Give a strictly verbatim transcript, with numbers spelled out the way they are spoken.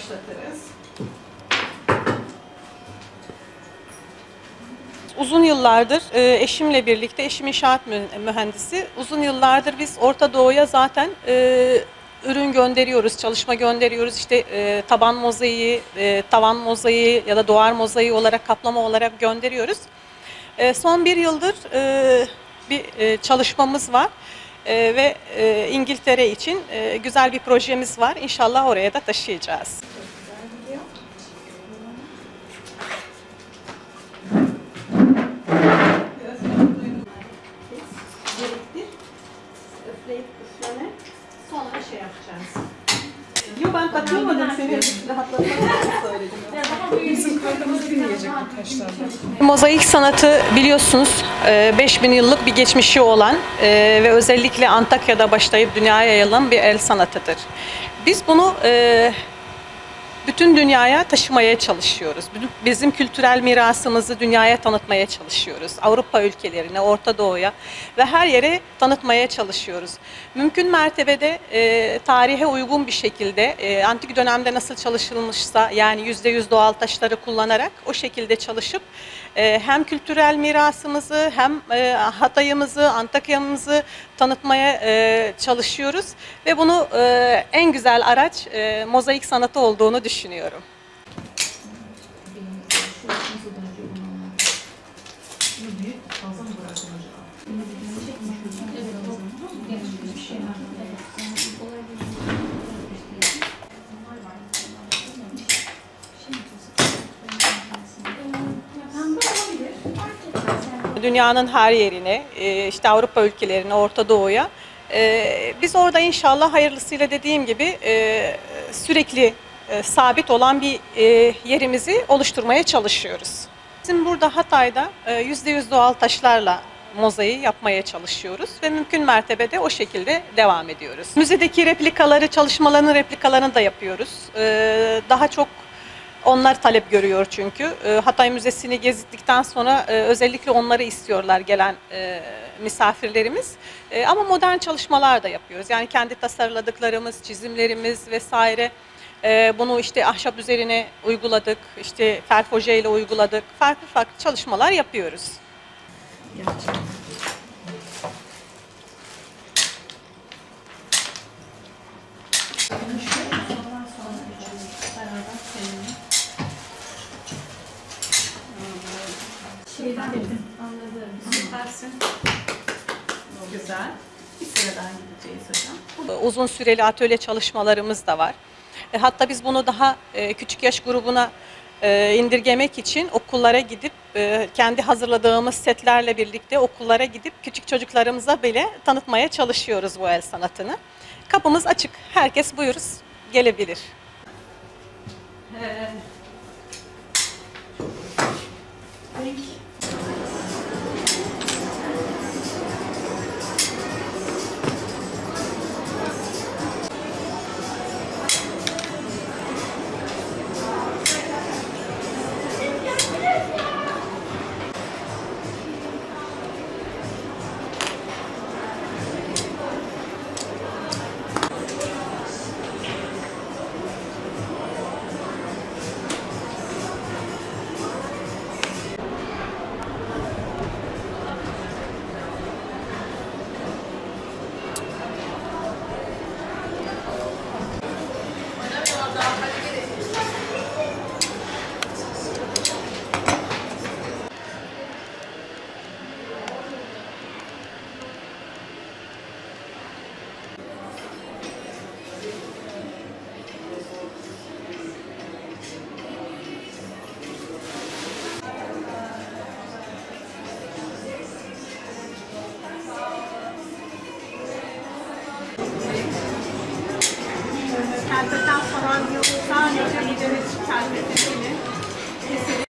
başlatırız. Uzun yıllardır e, eşimle birlikte, eşim inşaat mühendisi, uzun yıllardır biz Orta Doğu'ya zaten e, ürün gönderiyoruz, çalışma gönderiyoruz. İşte e, taban mozaiği, e, tavan mozaiği ya da duvar mozaiği olarak, kaplama olarak gönderiyoruz. E, son bir yıldır e, bir e, çalışmamız var e, ve e, İngiltere için e, güzel bir projemiz var. İnşallah oraya da taşıyacağız. Üfleyip üfleme. Sonra şey yapacağız. Yok, ben katılmadım, seni rahatlatmak için söyledim. Bizim kaydımızı dinleyecek birkaç tane. Mozaik sanatı biliyorsunuz beş bin yıllık bir geçmişi olan ve özellikle Antakya'da başlayıp dünyaya yayılan bir el sanatıdır. Biz bunu bütün dünyaya taşımaya çalışıyoruz. Bizim kültürel mirasımızı dünyaya tanıtmaya çalışıyoruz. Avrupa ülkelerine, Orta Doğu'ya ve her yere tanıtmaya çalışıyoruz. Mümkün mertebede e, tarihe uygun bir şekilde e, antik dönemde nasıl çalışılmışsa, yani yüzde yüz doğal taşları kullanarak o şekilde çalışıp e, hem kültürel mirasımızı hem e, Hatay'ımızı, Antakya'mızı tanıtmaya e, çalışıyoruz ve bunu e, en güzel araç e, mozaik sanatı olduğunu düşünüyorum. Dünyanın her yerine, işte Avrupa ülkelerine, Orta Doğu'ya. Biz orada inşallah hayırlısıyla dediğim gibi sürekli sabit olan bir yerimizi oluşturmaya çalışıyoruz. Bizim burada Hatay'da yüzde yüz doğal taşlarla mozaiği yapmaya çalışıyoruz ve mümkün mertebede o şekilde devam ediyoruz. Müzedeki replikaları, çalışmalarının replikalarını da yapıyoruz. Daha çok onlar talep görüyor çünkü. Hatay Müzesi'ni gezdikten sonra özellikle onları istiyorlar gelen misafirlerimiz. Ama modern çalışmalar da yapıyoruz. Yani kendi tasarladıklarımız, çizimlerimiz vesaire. Bunu işte ahşap üzerine uyguladık, işte ferfoje ile uyguladık. Farklı farklı çalışmalar yapıyoruz. Gerçekten. Şeyden dedim. Anladım. Süpersin. Güzel. Bir sıradan gideceğiz hocam. Uzun süreli atölye çalışmalarımız da var. Hatta biz bunu daha küçük yaş grubuna indirgemek için okullara gidip kendi hazırladığımız setlerle birlikte okullara gidip küçük çocuklarımıza bile tanıtmaya çalışıyoruz bu el sanatını. Kapımız açık. Herkes buyuruz, gelebilir. Ee, Peki. Kelpeten falan yok. Sadece yediğimiz kelpetesini